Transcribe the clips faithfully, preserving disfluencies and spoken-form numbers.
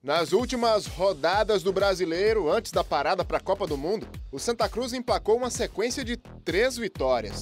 Nas últimas rodadas do Brasileiro, antes da parada para a Copa do Mundo, o Santa Cruz emplacou uma sequência de três vitórias.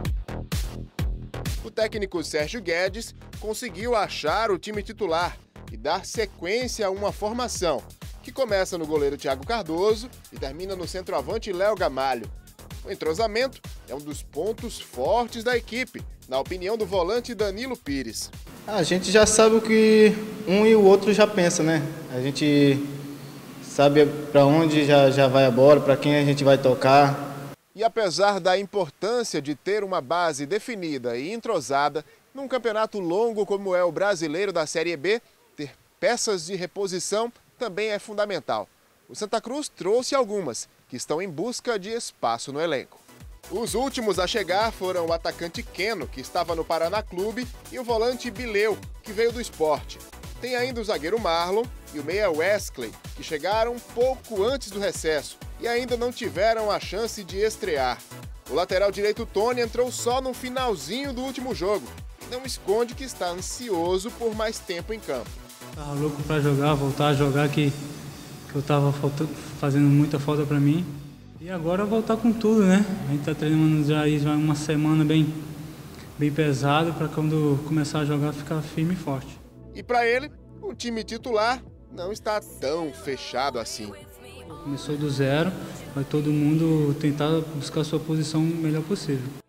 O técnico Sérgio Guedes conseguiu achar o time titular e dar sequência a uma formação que começa no goleiro Thiago Cardoso e termina no centroavante Léo Gamalho. O entrosamento é um dos pontos fortes da equipe, na opinião do volante Danilo Pires. A gente já sabe o que um e o outro já pensa, né? A gente sabe para onde já, já vai a bola, para quem a gente vai tocar. E apesar da importância de ter uma base definida e entrosada, num campeonato longo como é o Brasileiro da Série B, ter peças de reposição também é fundamental. O Santa Cruz trouxe algumas, que estão em busca de espaço no elenco. Os últimos a chegar foram o atacante Keno, que estava no Paraná Clube, e o volante Bileu, que veio do Sport. Tem ainda o zagueiro Marlon e o meia Wesley, que chegaram pouco antes do recesso e ainda não tiveram a chance de estrear. O lateral direito Tony entrou só no finalzinho do último jogo e não esconde que está ansioso por mais tempo em campo. Estava louco para jogar, voltar a jogar, que, que eu estava fazendo muita falta para mim. E agora voltar com tudo, né? A gente está treinando já aí já uma semana bem, bem pesado para quando começar a jogar ficar firme e forte. E para ele, o time titular não está tão fechado assim. Começou do zero, vai todo mundo tentar buscar a sua posição o melhor possível.